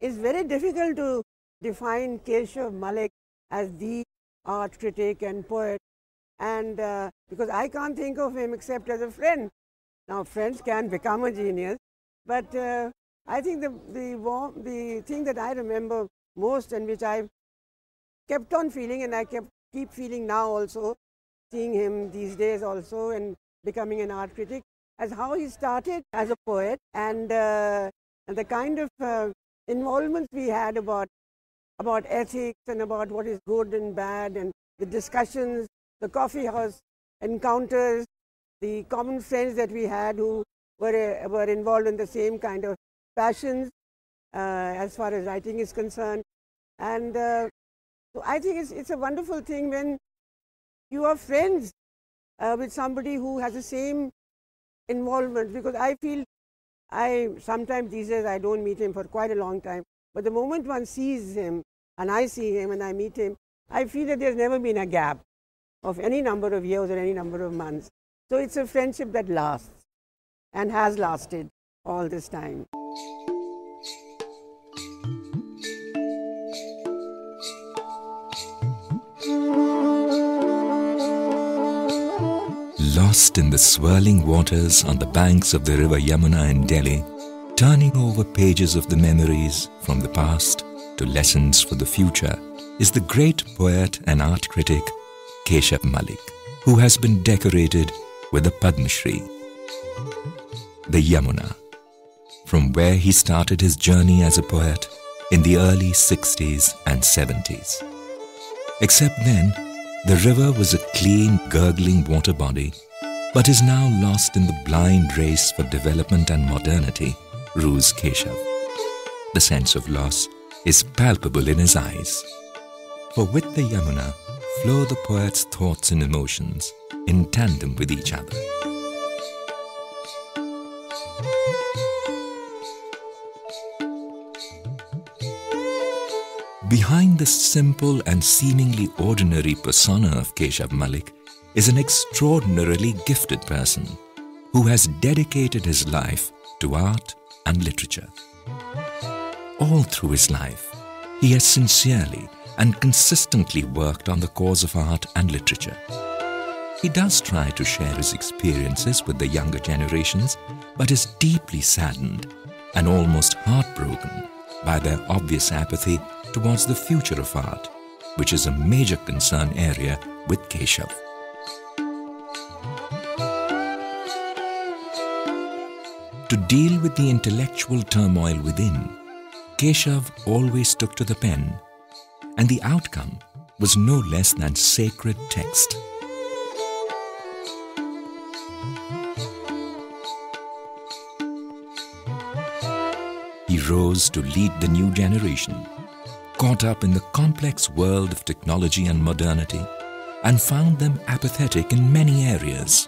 it's very difficult to define Keshav Malik as the art critic and poet, and because I can't think of him except as a friend. Now, friends can become a genius, but I think the thing that I remember most, and which I kept on feeling, and I keep feeling now also, seeing him these days also, and becoming an art critic, as how he started as a poet, and the kind of involvement we had about ethics and about what is good and bad, and the discussions, the coffee house encounters, the common friends that we had who were involved in the same kind of passions as far as writing is concerned. And so I think it's a wonderful thing when you are friends with somebody who has the same involvement, because I feel sometimes these days I don't meet him for quite a long time, but the moment one sees him and I see him and I meet him, I feel that there's never been a gap of any number of years or any number of months. So it's a friendship that lasts and has lasted all this time. Lost in the swirling waters on the banks of the river Yamuna in Delhi, turning over pages of the memories from the past to lessons for the future, is the great poet and art critic Keshav Malik, who has been decorated with the Padma Shri. The Yamuna, from where he started his journey as a poet in the early 60s and 70s. Except then, the river was a clean, gurgling water body, but is now lost in the blind race for development and modernity, rues Keshav. The sense of loss is palpable in his eyes. For with the Yamuna flow the poet's thoughts and emotions in tandem with each other. Behind the simple and seemingly ordinary persona of Keshav Malik is an extraordinarily gifted person who has dedicated his life to art and literature. All through his life, he has sincerely and consistently worked on the cause of art and literature. He does try to share his experiences with the younger generations, but is deeply saddened and almost heartbroken by their obvious apathy towards the future of art, which is a major concern area with Keshav. To deal with the intellectual turmoil within, Keshav always took to the pen, and the outcome was no less than sacred text. He rose to lead the new generation, caught up in the complex world of technology and modernity, and found them apathetic in many areas.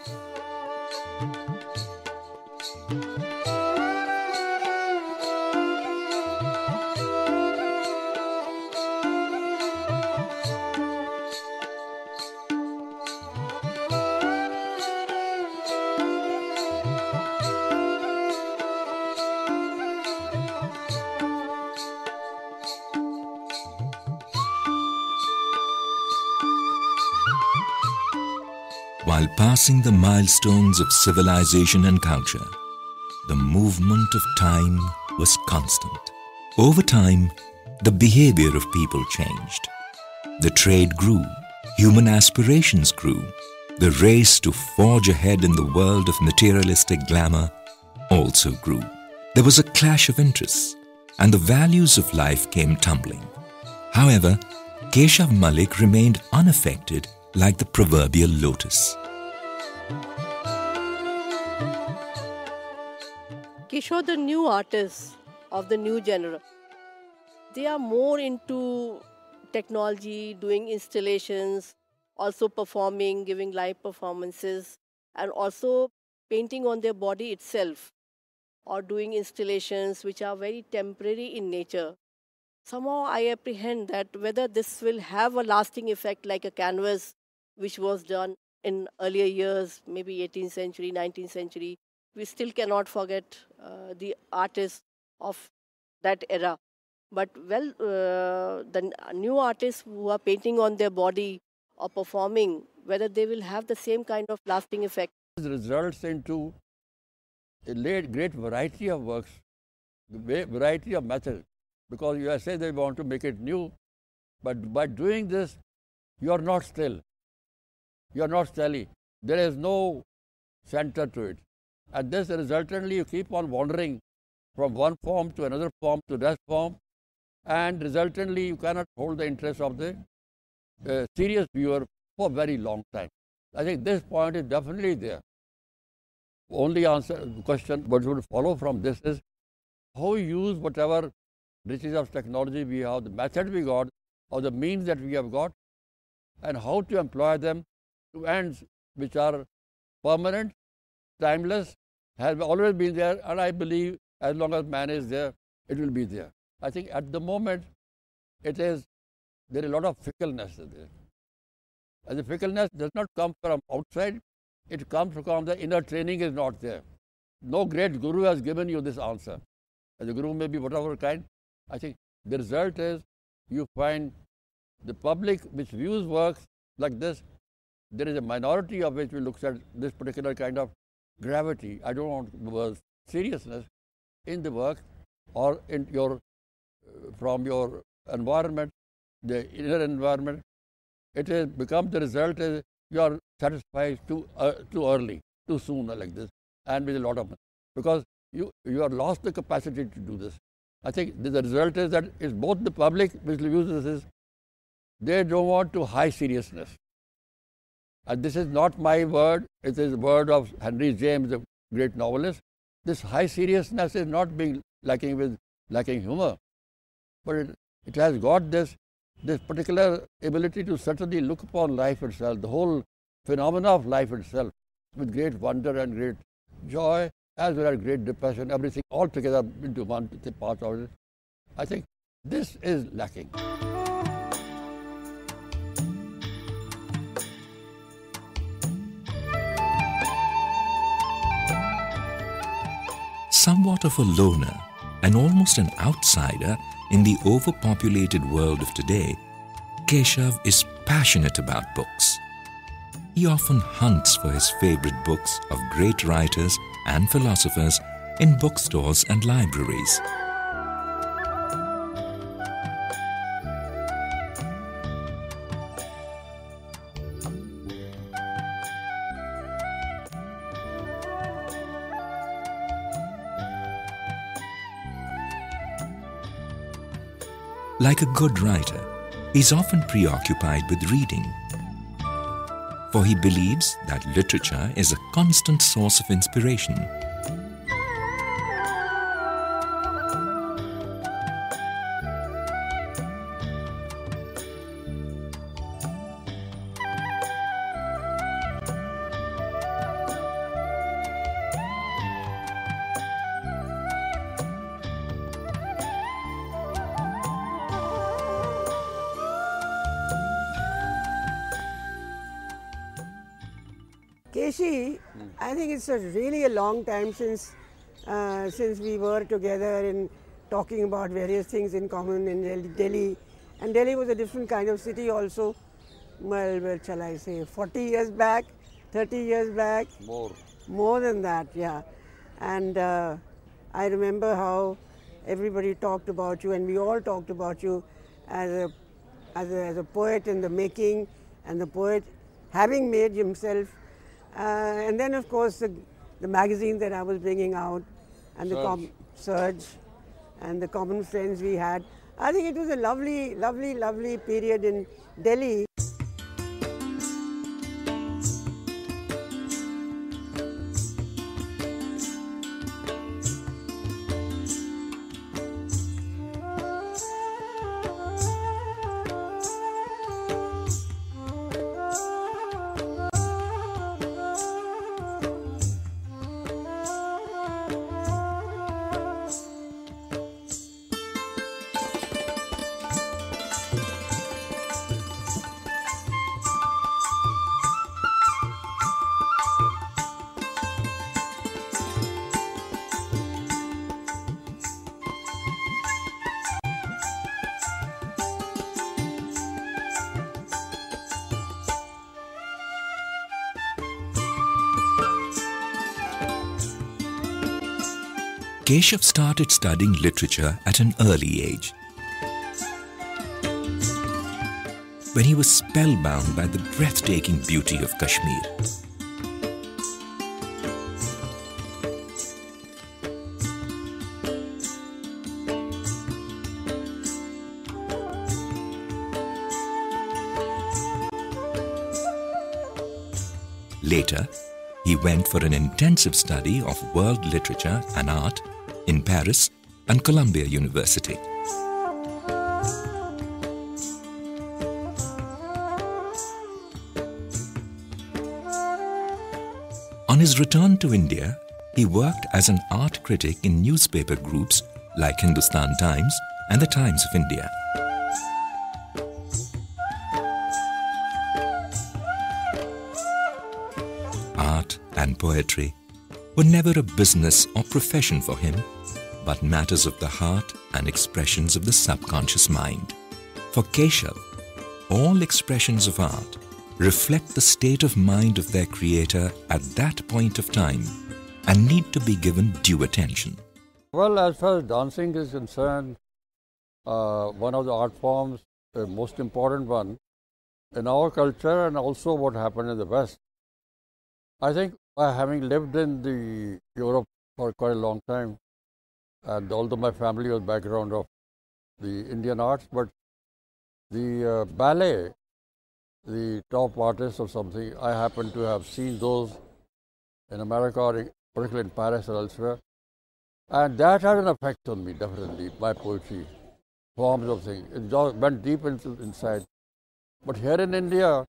While passing the milestones of civilization and culture, the movement of time was constant. Over time, the behavior of people changed. The trade grew, human aspirations grew, the race to forge ahead in the world of materialistic glamour also grew. There was a clash of interests, and the values of life came tumbling. However, Keshav Malik remained unaffected like the proverbial lotus. Keshav, the new artists of the new genre, they are more into technology, doing installations, also performing, giving live performances, and also painting on their body itself, or doing installations which are very temporary in nature. Somehow I apprehend that whether this will have a lasting effect like a canvas which was done in earlier years, maybe 18th century, 19th century, we still cannot forget the artists of that era. But well, the new artists who are painting on their body or performing, whether they will have the same kind of lasting effect. This results into a great variety of works, variety of methods, because you are saying they want to make it new, but by doing this, you are not still. You are not steady. There is no center to it. And this resultantly, you keep on wandering from one form to another form to that form, and resultantly, you cannot hold the interest of the serious viewer for a very long time. I think this point is definitely there. Only answer the question what would follow from this is how we use whatever riches of technology we have, the method we got, or the means that we have got, and how to employ them to ends which are permanent, timeless, have always been there, and I believe as long as man is there, it will be there. I think at the moment, there is a lot of fickleness there. And the fickleness does not come from outside, it comes from the inner training is not there. No great guru has given you this answer. And the guru may be whatever kind. I think the result is you find the public which views works like this, there is a minority of which will look at this particular kind of gravity. I don't want the word seriousness in the work or in your from your environment, the inner environment. It has become the result is you are satisfied too early, too soon like this, and with a lot of because you have lost the capacity to do this. I think the result is that it's both the public which uses this, they don't want to high seriousness. And this is not my word, it is the word of Henry James, the great novelist. This high seriousness is not being lacking humor, but it has got this particular ability to certainly look upon life itself, the whole phenomena of life itself, with great wonder and great joy, as well as great depression, everything all together into one part of it. I think this is lacking. Somewhat of a loner and almost an outsider in the overpopulated world of today, Keshav is passionate about books. He often hunts for his favorite books of great writers and philosophers in bookstores and libraries. Like a good writer, he is often preoccupied with reading, for he believes that literature is a constant source of inspiration. Keshi, I think it's really a long time since we were together in talking about various things in common in Delhi. And Delhi was a different kind of city also. Well, shall I say, 40 years back, 30 years back? More than that, yeah. And I remember how everybody talked about you, and we all talked about you as a poet in the making, and the poet having made himself. And then, of course, the magazine that I was bringing out, and the Surge, and the common friends we had. I think it was a lovely, lovely, lovely period in Delhi. Keshav started studying literature at an early age. When he was spellbound by the breathtaking beauty of Kashmir. Later, he went for an intensive study of world literature and art in Paris and Columbia University. On his return to India, he worked as an art critic in newspaper groups like Hindustan Times and the Times of India. Art and poetry were never a business or profession for him, but matters of the heart and expressions of the subconscious mind. For Keshav, all expressions of art reflect the state of mind of their creator at that point of time and need to be given due attention. Well, as far as dancing is concerned, one of the art forms, the most important one in our culture and also what happened in the West. I think having lived in the Europe for quite a long time, and although my family was background of the Indian arts, but the ballet, the top artists or something, I happen to have seen those in America, or particularly in Paris or elsewhere. And that had an effect on me, definitely, my poetry, forms of things. It just went deep inside. But here in India,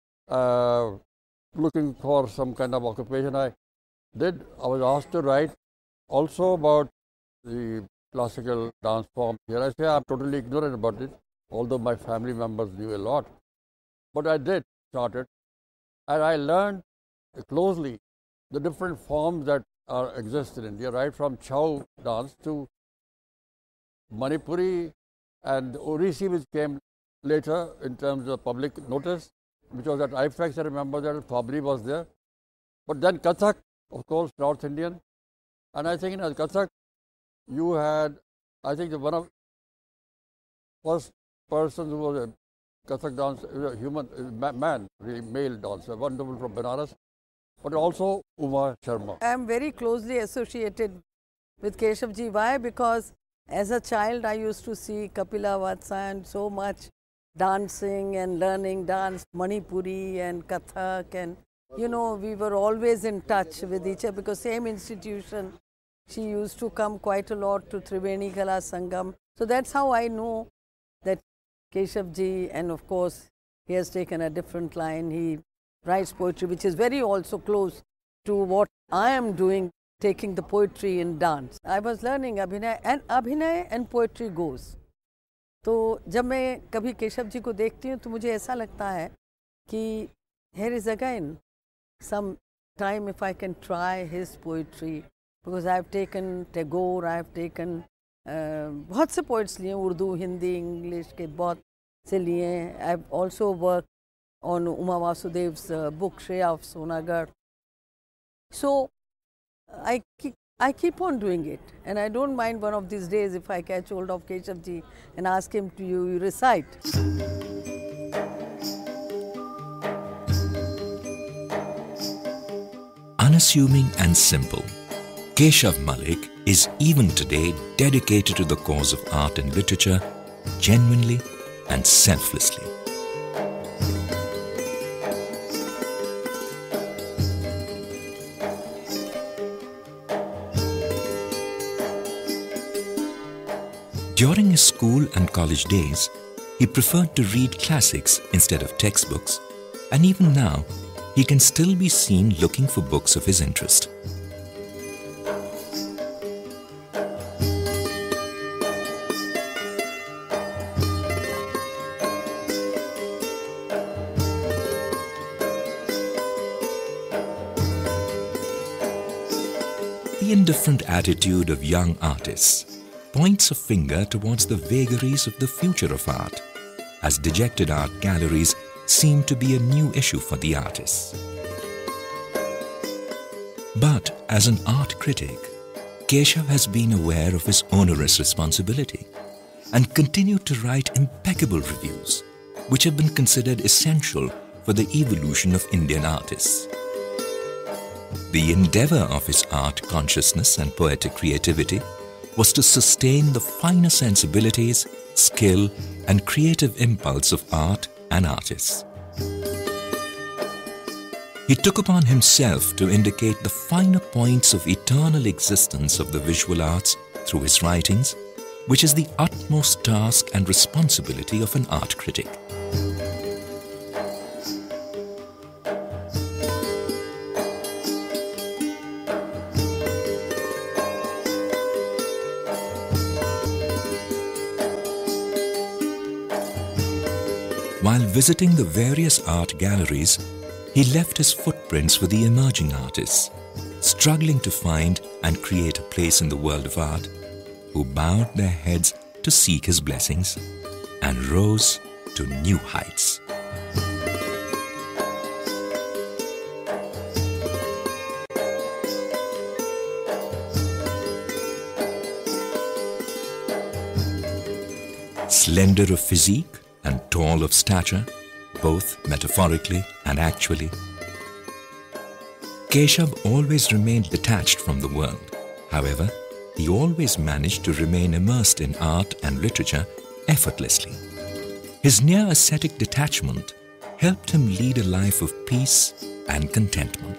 looking for some kind of occupation, I was asked to write also about the classical dance form. Here I say I'm totally ignorant about it, although my family members knew a lot. But I did start it, and I learned closely the different forms that exist in India, right from Chow dance to Manipuri and Odissi, which came later in terms of public notice, which was at IFEX. I remember that Fabri was there. But then Kathak, of course, North Indian. And I think in Kathak, you had, I think one of first persons who was a Kathak dancer, a human man, really male dancer, wonderful from Benares, but also Uma Sharma. I am very closely associated with Keshav ji. Why? Because as a child, I used to see Kapila Vatsa and so much dancing and learning dance, Manipuri and Kathak, and you know, we were always in touch with each other because same institution. She used to come quite a lot to Triveni Kala Sangam. So that's how I know that Keshav ji, and of course, he has taken a different line. He writes poetry, which is very also close to what I am doing, taking the poetry in dance. I was learning Abhinay and poetry goes. तो जब मैं कभी केशव जी को देखती हूँ तो मुझे ऐसा लगता है कि here is again some time if I can try his poetry, because I have taken Tagore, I have taken बहुत से poets लिए, उर्दू, हिंदी, इंग्लिश के बहुत से लिए. I have also worked on Uma Vasudev's book Shreya of Sonagarh. So I keep on doing it, and I don't mind one of these days if I catch hold of Keshav ji and ask him to recite. Unassuming and simple, Keshav Malik is even today dedicated to the cause of art and literature, genuinely and selflessly. During his school and college days, he preferred to read classics instead of textbooks, and even now, he can still be seen looking for books of his interest. The indifferent attitude of young artists points a finger towards the vagaries of the future of art, as dejected art galleries seem to be a new issue for the artists. But as an art critic, Keshav has been aware of his onerous responsibility and continued to write impeccable reviews, which have been considered essential for the evolution of Indian artists. The endeavor of his art consciousness and poetic creativity was to sustain the finer sensibilities, skill and creative impulse of art and artists. He took upon himself to indicate the finer points of eternal existence of the visual arts through his writings, which is the utmost task and responsibility of an art critic. While visiting the various art galleries, he left his footprints for the emerging artists, struggling to find and create a place in the world of art, who bowed their heads to seek his blessings and rose to new heights. Slender of physique and tall of stature, both metaphorically and actually, Keshav always remained detached from the world. However, he always managed to remain immersed in art and literature effortlessly. His near ascetic detachment helped him lead a life of peace and contentment.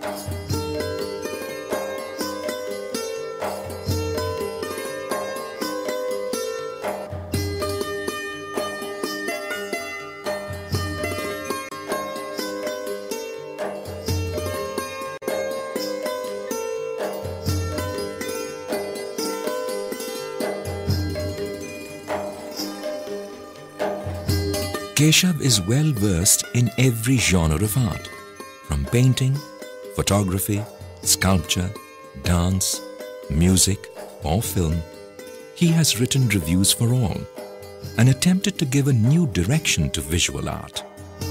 Keshav is well versed in every genre of art, from painting, photography, sculpture, dance, music or film. He has written reviews for all and attempted to give a new direction to visual art.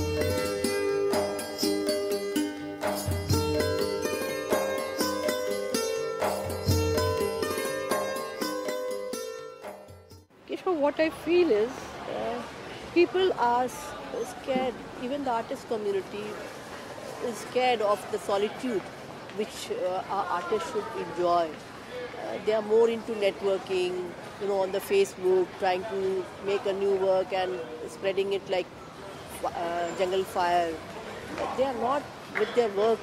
Keshav, what I feel is people are scared, even the artist community is scared of the solitude which our artists should enjoy. They are more into networking, on the Facebook, trying to make a new work and spreading it like jungle fire. But they are not with their work,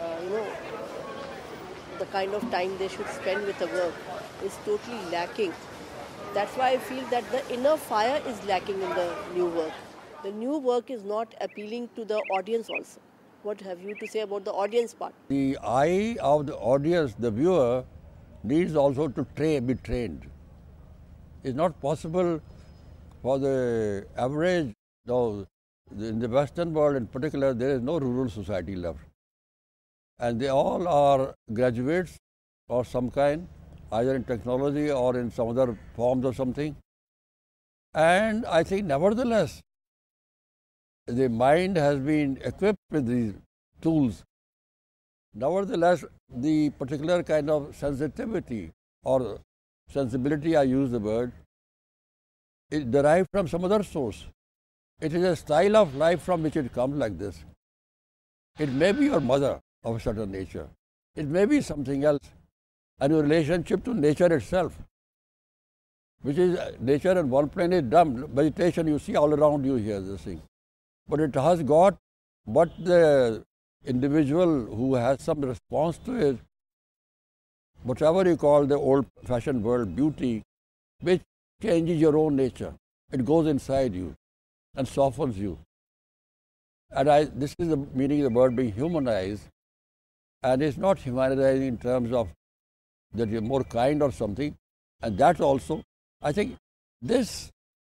the kind of time they should spend with the work is totally lacking. That's why I feel that the inner fire is lacking in the new work. The new work is not appealing to the audience also. What have you to say about the audience part? The eye of the audience, the viewer, needs also to be trained. It's not possible for the average, though in the Western world in particular, there is no rural society left. And they all are graduates of some kind, either in technology or in some other forms or something. And I think nevertheless, the mind has been equipped with these tools. Nevertheless, the particular kind of sensitivity or sensibility, I use the word, is derived from some other source. It is a style of life from which it comes like this. It may be your mother of a certain nature. It may be something else. And your relationship to nature itself, which is nature on one plane is dumb. Vegetation you see all around you here, this thing. But it has got what the individual who has some response to it, whatever you call the old-fashioned word beauty, which changes your own nature. It goes inside you and softens you. And this is the meaning of the word being humanized. And it's not humanizing in terms of that you're more kind or something. And that also, I think this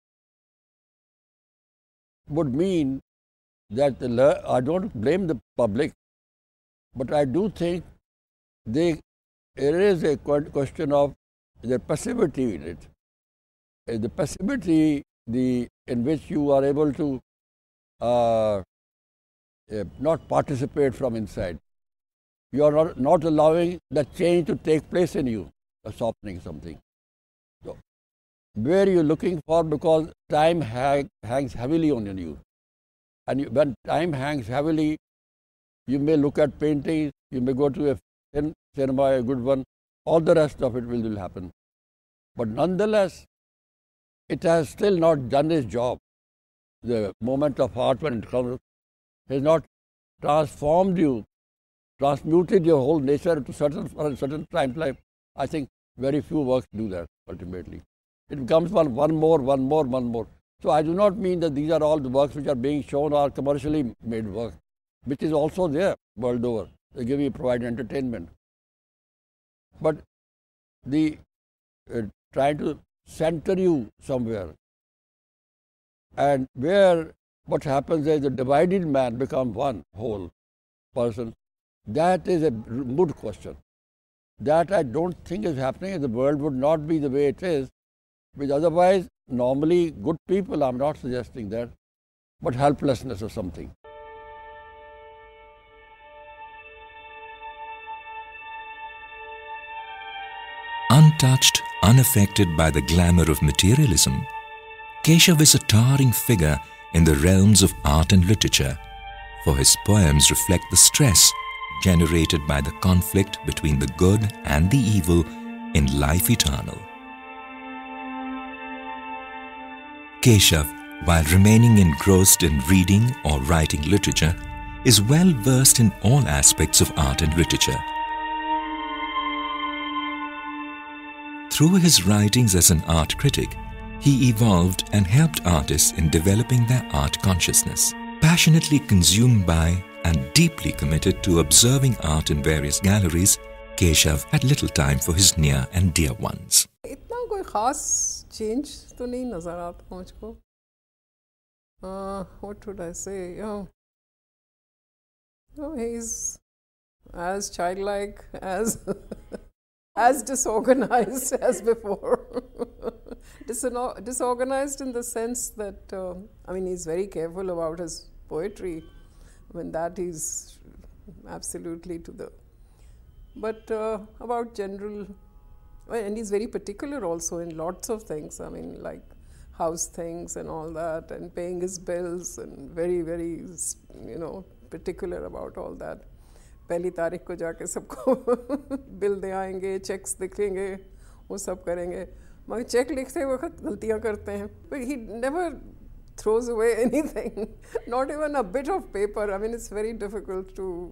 would mean that I don't blame the public, but I do think there is a question of the passivity in it. The passivity in which you are able to not participate from inside. You are not allowing that change to take place in you. softening something. So, where you're looking for, because time hangs heavily on you. And when time hangs heavily, you may look at paintings, you may go to a cinema, a good one, all the rest of it will happen. But nonetheless, it has still not done its job. The moment of art, when it comes, has not transformed you, transmuted your whole nature to certain time life. I think very few works do that ultimately. It becomes one more. So I do not mean that these are all the works which are being shown are commercially made work, which is also there world over. They provide entertainment. But the trying to center you somewhere, and where what happens is the divided man becomes one whole person. That is a moot question. That I don't think is happening. The world would not be the way it is, which otherwise normally good people, I'm not suggesting that, but helplessness or something. Untouched, unaffected by the glamour of materialism, Keshav is a towering figure in the realms of art and literature, for his poems reflect the stress generated by the conflict between the good and the evil in life eternal. Keshav, while remaining engrossed in reading or writing literature, is well versed in all aspects of art and literature. Through his writings as an art critic, he evolved and helped artists in developing their art consciousness. Passionately consumed by and deeply committed to observing art in various galleries, Keshav had little time for his near and dear ones. इतना कोई खास change तो नहीं नजर आता मुझको. What would I say? He's as childlike, as disorganized as before. Disorganized in the sense that, he's very careful about his poetry. That he's absolutely to the... But about general... And he's very particular also in lots of things. Like house things and all that, and paying his bills, and very, very, particular about all that. पहली तारीख को जाके सबको bill दे आएंगे, checks दिखेंगे, वो सब करेंगे. मगर चेक लिखते वक्त गलतियाँ करते हैं. But he never throws away anything, not even a bit of paper. It's very difficult to,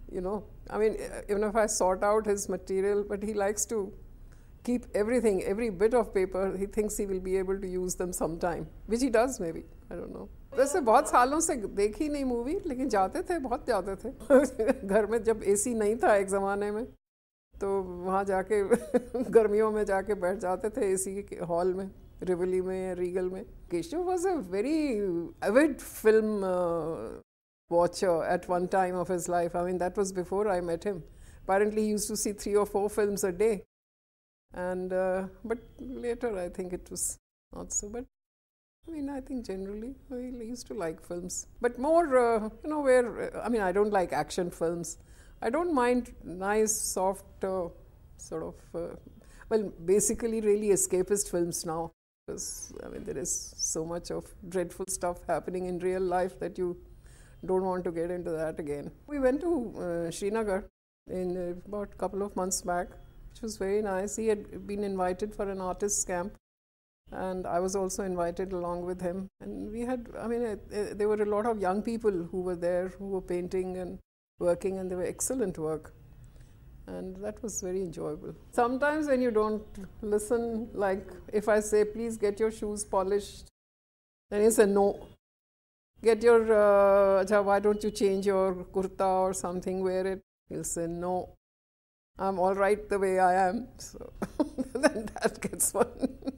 even if I sort out his material, but he likes to keep everything, every bit of paper. He thinks he will be able to use them sometime, which he does maybe, I don't know. वैसे बहुत सालों से देखी नहीं movie, लेकिन जाते थे, बहुत जाते थे. घर में जब एसी नहीं था एक ज़माने में, तो वहाँ जाके गर्मियों में जाके बैठ जाते थे एसी के हॉल में, रिवली में, रीगल में. Keshav was a very avid film watcher at one time of his life. That was before I met him. Apparently he used to see 3 or 4 films a day. And but later I think it was not so. But I think generally he used to like films. But more, where, I don't like action films. I don't mind nice, soft, sort of, basically really escapist films now. Because, there is so much of dreadful stuff happening in real life that you don't want to get into that again. We went to Srinagar in about a couple of months back, which was very nice. He had been invited for an artist's camp, and I was also invited along with him. And we had, there were a lot of young people who were there, who were painting and working, and they were excellent work. And that was very enjoyable. Sometimes when you don't listen, like if I say, please get your shoes polished, then he said, no. Get your, why don't you change your kurta or something, wear it? He'll say, no, I'm all right the way I am. So then that gets fun.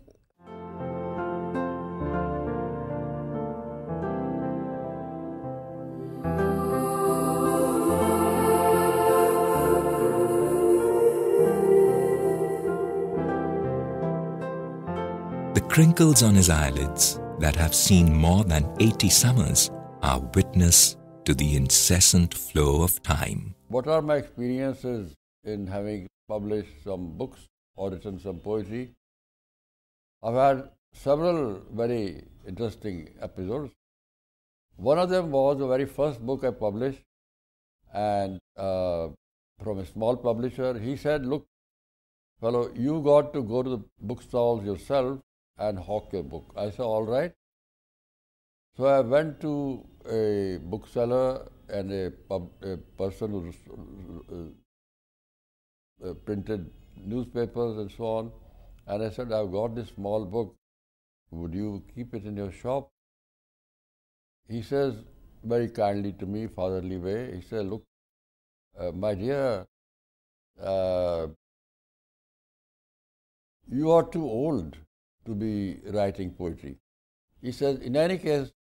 The crinkles on his eyelids that have seen more than 80 summers are witness to the incessant flow of time. What are my experiences in having published some books or written some poetry. I've had several very interesting episodes. One of them was the very first book I published, and from a small publisher. He said, look, fellow, you got to go to the bookstores yourself and hawk your book. I said, all right. So I went to a bookseller and a person who printed newspapers and so on. And I said, I've got this small book. Would you keep it in your shop? He says, very kindly to me, fatherly way, he said, look, my dear, you are too old to be writing poetry. He says, in any case,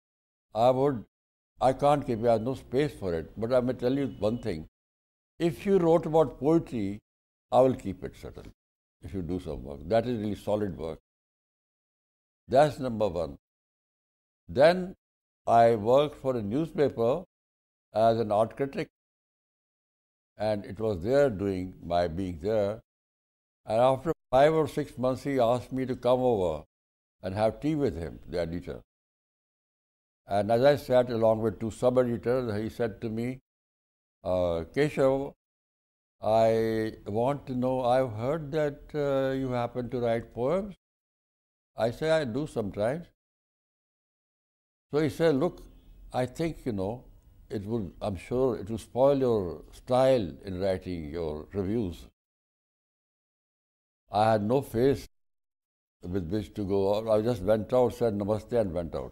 I can't keep it, I have no space for it. But I may tell you one thing. If you wrote about poetry, I will keep it, certainly, if you do some work. That is really solid work. That's number one. Then I worked for a newspaper as an art critic, and it was there doing my being there. And after 5 or 6 months, he asked me to come over and have tea with him, the editor. And as I sat along with 2 sub-editors, he said to me, Keshav, I want to know, I've heard that you happen to write poems. I say, I do sometimes. So he said, look, I think, I'm sure it will spoil your style in writing your reviews. I had no face with which to go out. I just went out, said namaste and went out.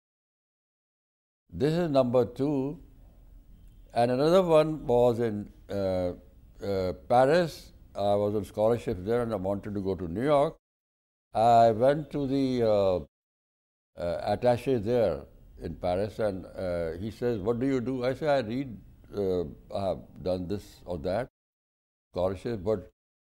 This is number 2. And another one was in Paris. I was on scholarship there and I wanted to go to New York. I went to the attaché there in Paris, and he says, what do you do? I say, I read, I have done this or that, scholarship, but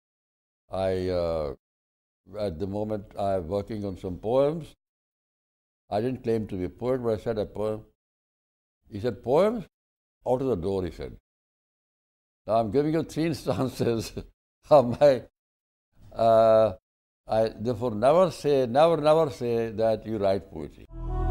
at the moment, I am working on some poems. I didn't claim to be a poet, but I said a poem. He said, poems? Out of the door, he said. Now, I'm giving you 3 instances of my... I therefore never say that you write poetry.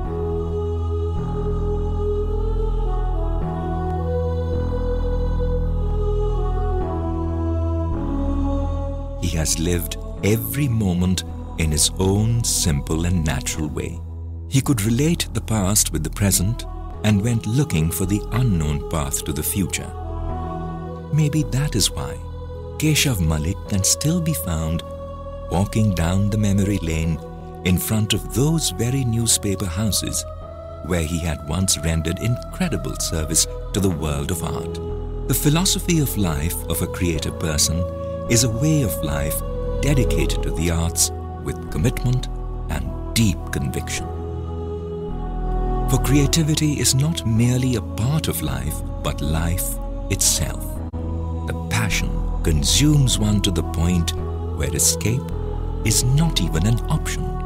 He has lived every moment in his own simple and natural way. He could relate the past with the present and went looking for the unknown path to the future. Maybe that is why Keshav Malik can still be found walking down the memory lane in front of those very newspaper houses where he had once rendered incredible service to the world of art. The philosophy of life of a creative person is a way of life dedicated to the arts with commitment and deep conviction. For creativity is not merely a part of life, but life itself. The passion consumes one to the point where escape is not even an option.